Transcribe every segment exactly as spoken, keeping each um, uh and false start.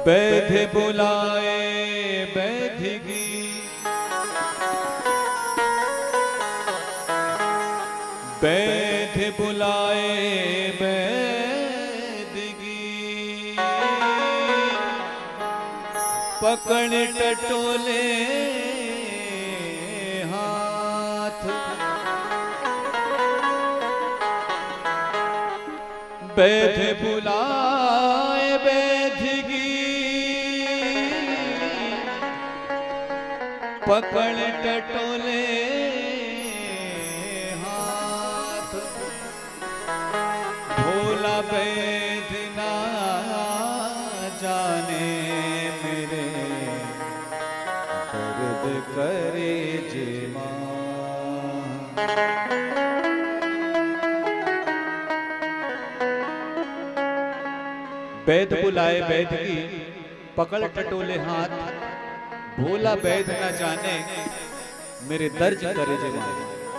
बैध बुलाए बैधगी, बैध बुलाए बैधगी, पकड़ टटोले हाथ, बैध बुलाए बैधगी, पकड़ टटोले हाथ, भोला बैध ना जाने मेरे दर्द करे जे मां। बैध बुलाए बैधगी, पकड़ टटोले हाथ, भोला बैध ना जाने मेरे दर्द करे जे मां।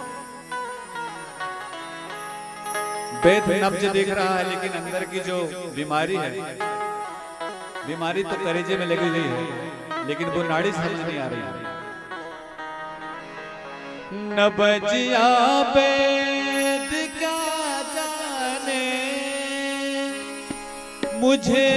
बैध नब्ज देख रहा है लेकिन अंदर की जो बीमारी है, बीमारी तो करेजे में लगी हुई है लेकिन वो नाड़ी समझ नहीं आ रही। नबजिया बैध क्या जाने मुझे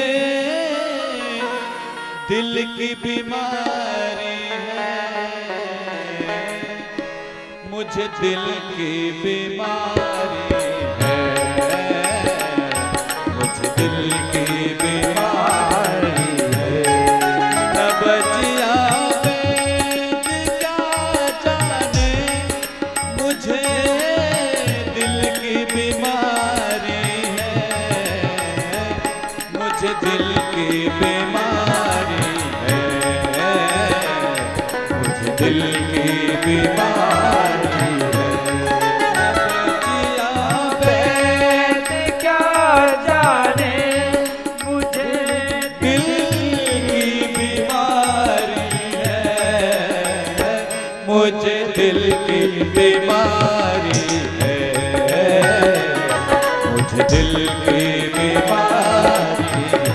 दिल की बीमारी है, मुझे दिल की बीमारी है, मुझे दिल की बीमारी है। नबजिया बैध क्या जाने मुझे दिल की बीमारी है, मुझे दिल की बीमारी है, मुझे दिल की बीमारी है। नबजिया बैध क्या जाने मुझे दिल की बीमारी है, मुझे दिल की बीमारी है, मुझे दिल की बीमारी है।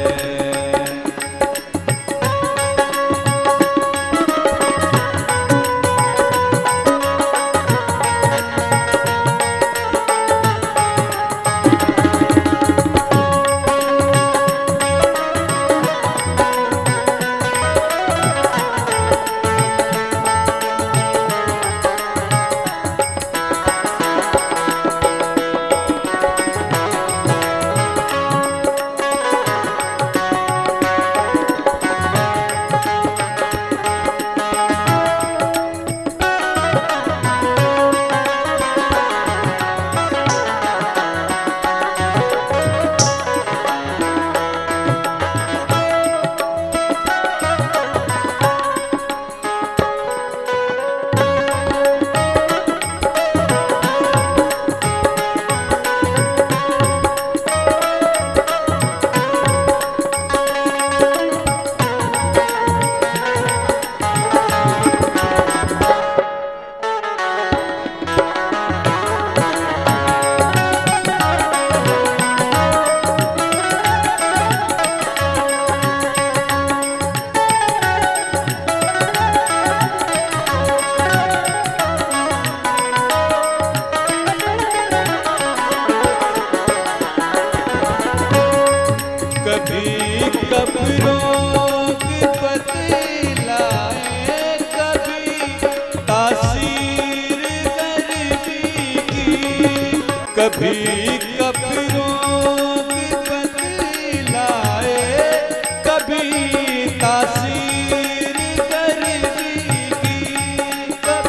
कभी कब्रों की बतलाए, कभी तासीर गरीबी की।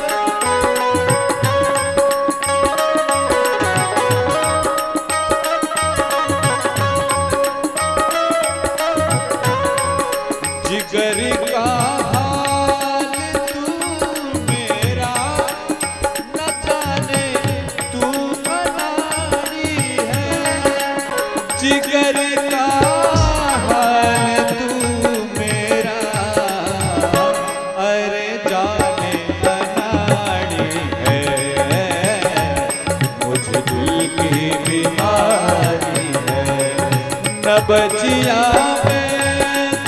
जिगर का हाल तू मेरा न जाने तू जिगर का हाल तू मेरा, अरे जाने अनाड़ी है, मुझे दिल की बीमारी है। नबजिया बैध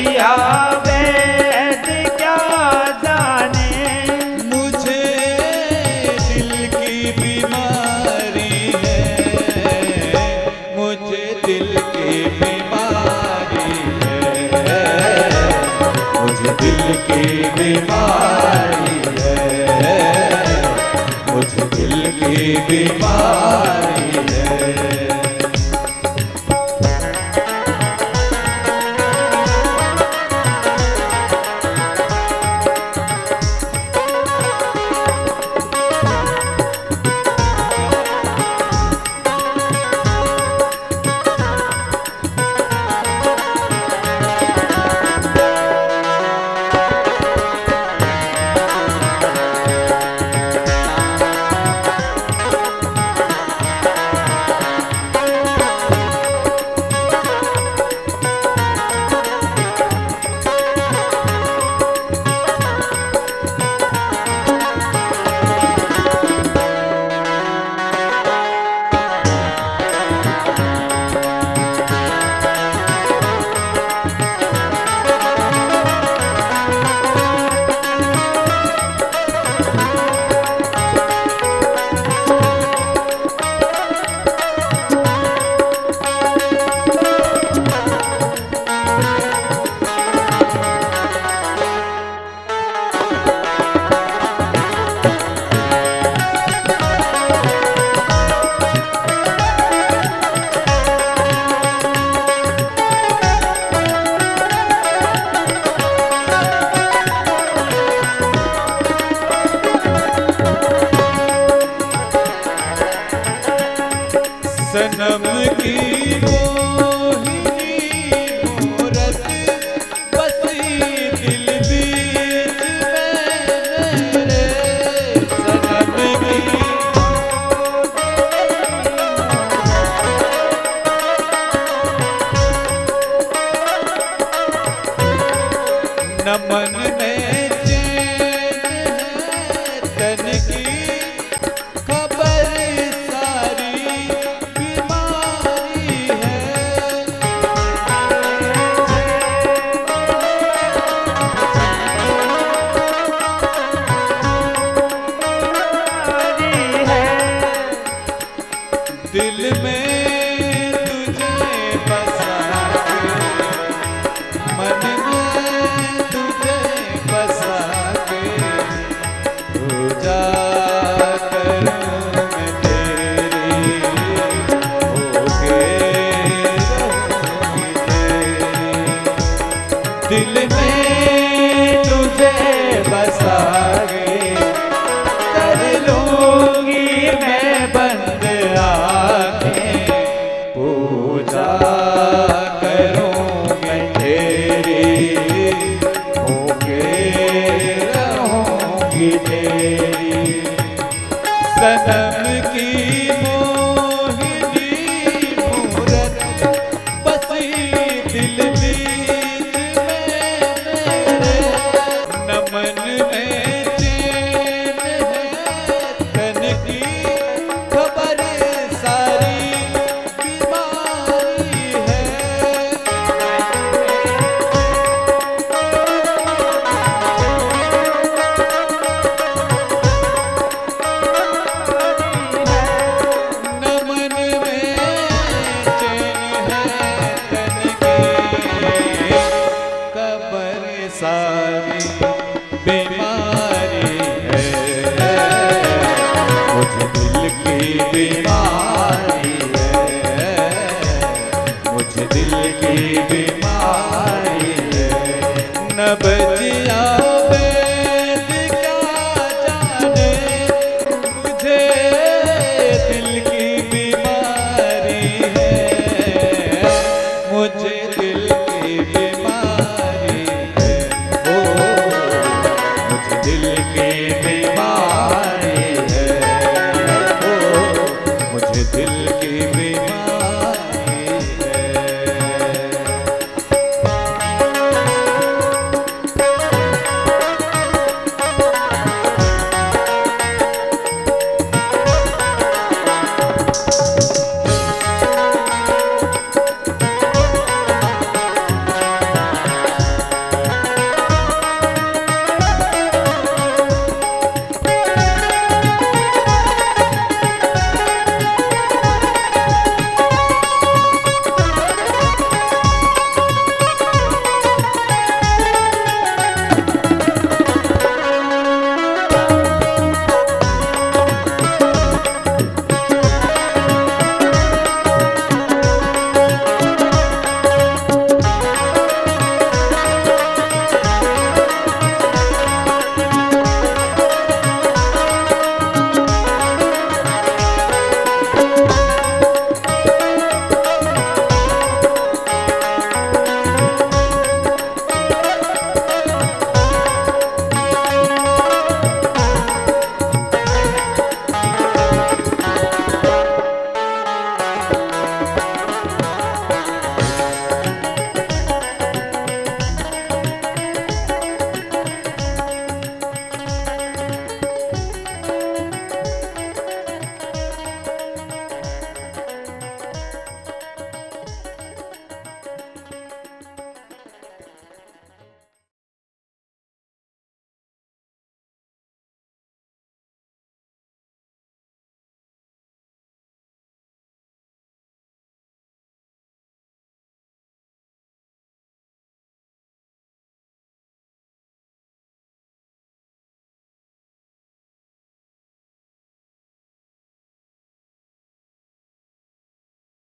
किया वैद क्या जाने, मुझे दिल की बीमारी है, मुझे दिल की बीमारी है, मुझे दिल की बीमारी है, मुझे दिल की बीमारी है। सनम की मोहिनी मूरत बसी दिल बीच मेरे, सनम की नमन में चैन है तन की, खबर सारी बीमारी है, दिल में तुझे बसा के, मन में तुझे बसा के, पूजा करूं मैं तेरी, होके रहूंगी तेरी, दिल में तुझे बसा के, कर लूंगी मैं बंद आँखें, पूजा करूं मैं तेरी, होके रहूंगी तेरी, सनम की मोहिनी मूरत बसी दिल बीच मेरे, नमन में चैन है तन की, खबर सारी बीमारी है, नमन में चैन है तन की, खबर सारी बीमारी है, मुझे दिल की बीमारी है, मुझे दिल की बीमारी है, न बच